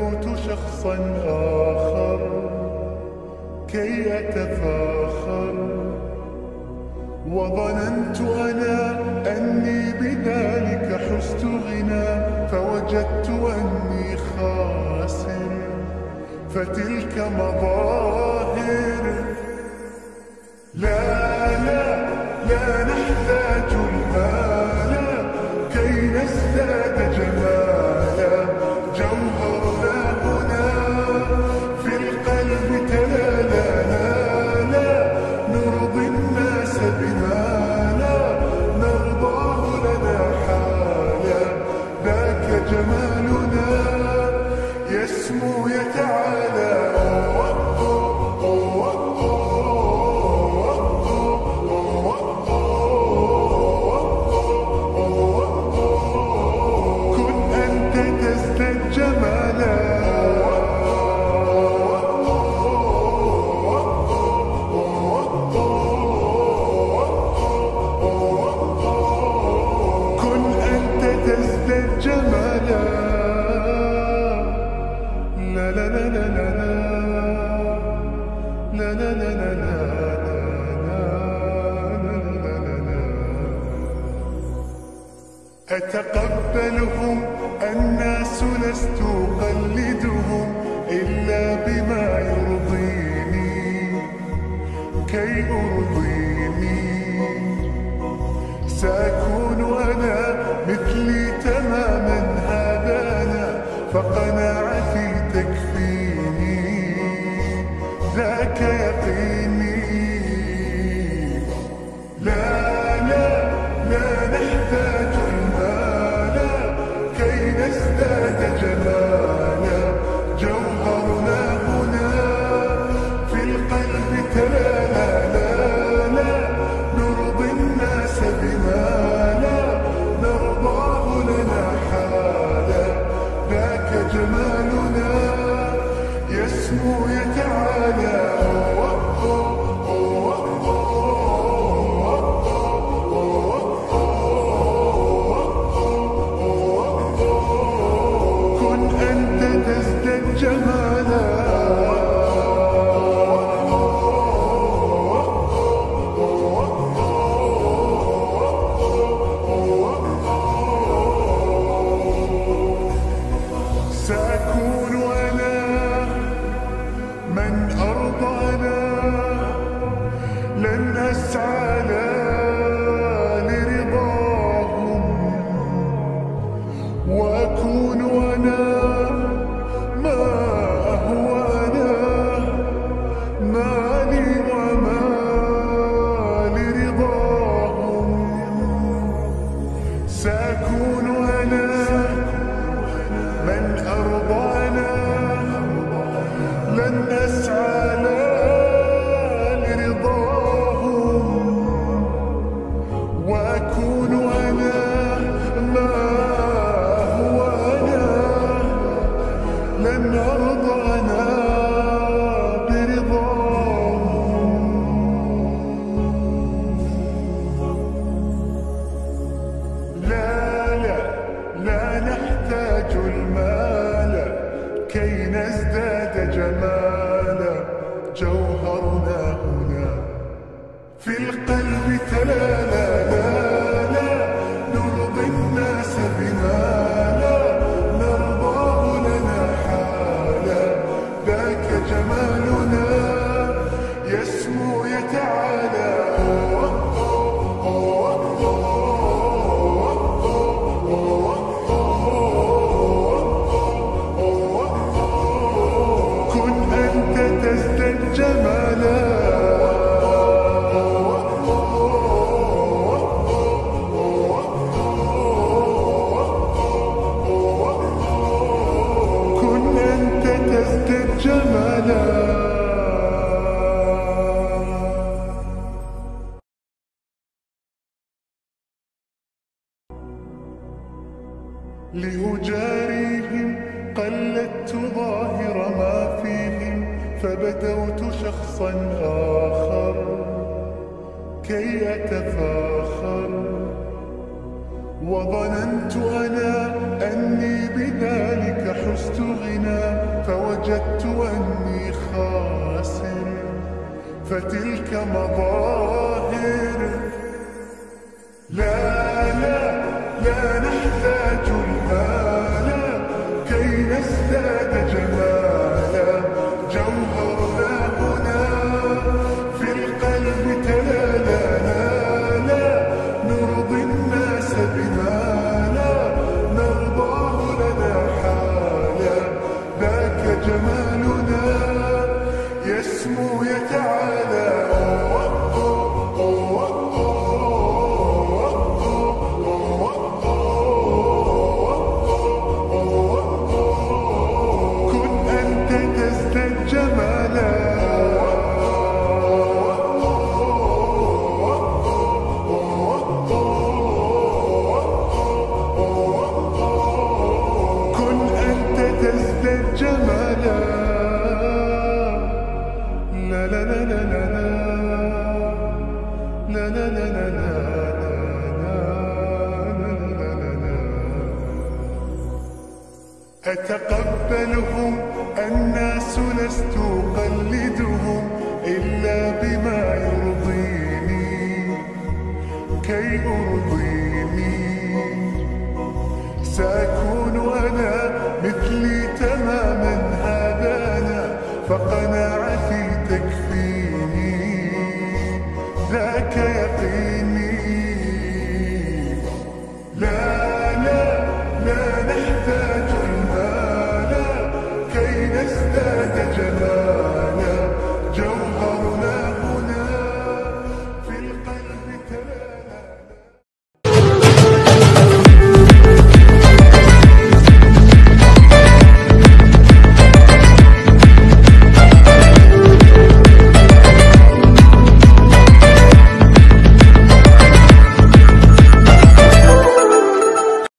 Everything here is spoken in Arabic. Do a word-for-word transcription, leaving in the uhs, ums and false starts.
فبدوت شخصا آخر كي أتفاخر، وظننت أنا أني بذلك حزت غنى، فوجدت أني خاسر، فتلك مظاهر. لا لا لا نحتاج المال كي نزداد جمالا، جوهرنا هنا في القلب تلالا. لا لا نرضي الناس بما لا نرضاه لنا حالا، ذاك جمالنا يسمو يتعالى. أتقبلهم الناس لست أقلدهم إلا بما يرضيني كي أرضيني. سأكون أنا مثلي تماما، هذا أنا فقناعتي تكفيني، ذاك يقيني. لا لا لا نحتاج المال كي نزداد جمالا، جوهرنا هنا في القلب تلالا. لا لا نرضي الناس بما لا نرضاه لنا حالا، ذاك جمالنا يسمو يتعالى. سأكون أنا من أرضى أنا، لن أسعى لا لرضاهم، وأكون أنا ما هو أنا، مالي وما لرضاهم. سأكون أنا من أرضى أنا، لن أسعى لا لرضاهم، وأكون أنا ما هو أنا، لن أرضى أنا برضاهم. لا لا لا نحتاج المال كي نزداد جمالا، جوهرنا هنا في القلب تلالا. لا لا نرضي الناس بما لا نرضاه لنا حالا، ذاك جمالنا يسمو يتعالى. تزداد جمالا. كن أنت تزداد جمالا. لأجاريهم قلدت ظاهر ما فيهم، فبدوت شخصا آخر كي أتفاخر، وظننت أنا أني بذلك حزت غنى، فوجدت أني خاسر، فتلك مظاهر. لا لا لا نحتاج المال كي نزداد جمالا، جوهرنا هنا في القلب تلالانا، لا نرضي الناس بما لا نرضاه لنا حالا، ذاك جمالنا يسمو يتعالى. كن أنت تزداد جمالا، كن أنت تزداد جمالا. لا لا لا لا لا لا لا لا لا لا أتقبلهم الناس لست أقلدهم إلا بما يرضيني كي أرضيني، سأكون أنا مثلي تماما هذا أنا، فقناعتي تكفيني ذاك يقيني. لا